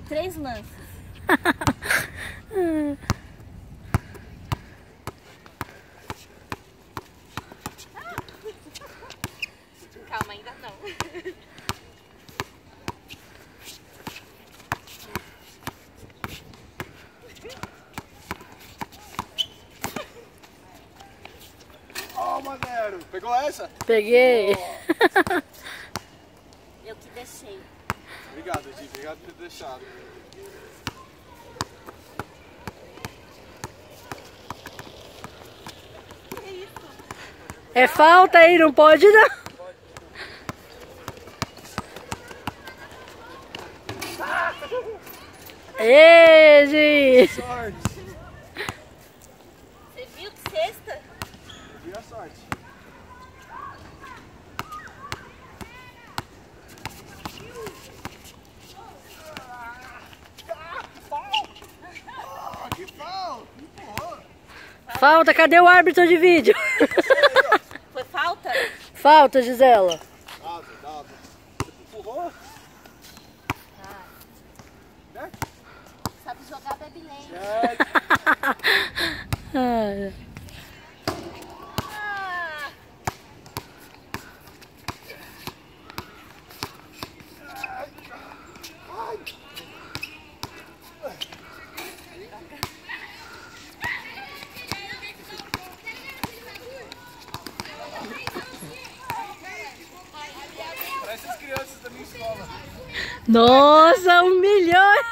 3 lances. Calma, ainda não. Ó, Manero, pegou essa? Peguei. Eu que deixei. Obrigado, Di, obrigado por ter deixado. É falta aí, não pode não. Ê, Gi! Sorte! Você viu que sexta? Eu vi a sorte. Que pau! Empurrou! Falta, cadê o árbitro de vídeo? Foi falta? Falta, Gisela. Dado. Você empurrou? Né? Sabe jogar Beyblade. Ai. Parece as crianças da minha escola. Nossa, 1 milhão!